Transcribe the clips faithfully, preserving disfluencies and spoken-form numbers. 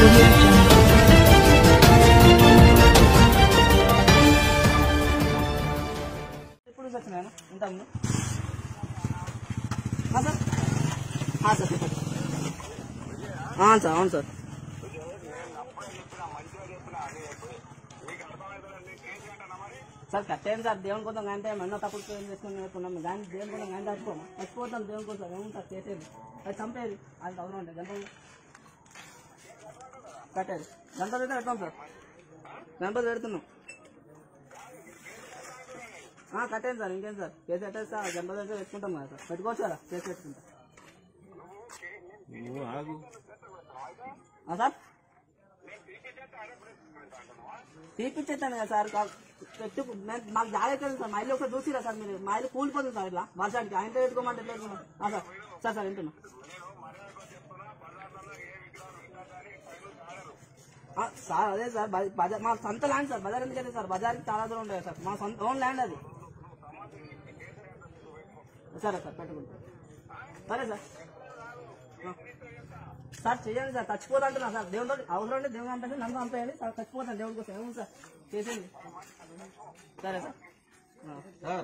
audio jungle. ఇప్పుడు సచ్చినాను ఉంటాము సార్ సార్ సార్ అవును సార్ సార్ కట్టేం సార్ దేవుని కోసం అంటే ఎన్నో తప్పుడు చేసుకుని నేర్చుకున్నాము దాన్ని దేవుని కోసం కానీ చచ్చిపోము చచ్చిపోతాం దేవుని కోసం ఏముంటారు చేసేది అది చంపేది అది అవసరం ఉంటాయి గంటలు కట్టేది గంటలు అయితే పెడతాం సార్ గంటలు పెడుతున్నాం కట్టేది సార్ ఇంకేం సార్ కేసు కట్టేది సార్ గంటలు అయితే పెట్టుకుంటాం కదా సార్ పెట్టుకోవచ్చు కదా కేసు పెట్టుకుంటాం సార్ తీపిచ్చేస్తాను కదా సార్ పెట్టు మాకు జాగ్రత్త సార్ మా ఇల్లు ఒకసారి చూసిరా సార్ మీరు మా ఇల్లు కూలిపోతుంది సార్ ఇట్లా వర్షానికి ఆయనతో పెట్టుకోమంటే ఎట్లా పెట్టుకున్నాం సార్ సార్ సార్ వింటున్నా సార్ అదే సార్ బజార్ మా సొంత ల్యాండ్ సార్ బజార్ ఎందుకంటే సార్ బజార్కి చాలా దూరం ఉంటాయి సార్ మా సొంత ఓన్ ల్యాండ్ అది సరే సార్ పెట్టుకుంటాం సరే సార్ సార్ చెయ్యండి సార్ చచ్చిపోతా అంటున్నా సార్ దేవుడితో అవసరం అంటే దేవుడు అంటే నన్ను పంపేయాలి సార్ చచ్చిపోతాను దేవుడి కోసం ఏముంది సార్ చేసేయండి సరే సార్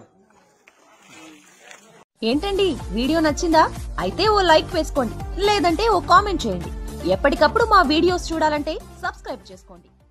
ఏంటండి వీడియో నచ్చిందా? అయితే ఓ లైక్ వేసుకోండి, లేదంటే ఓ కామెంట్ చేయండి. ఎప్పటికప్పుడు మా వీడియోస్ చూడాలంటే సబ్స్క్రైబ్ చేసుకోండి.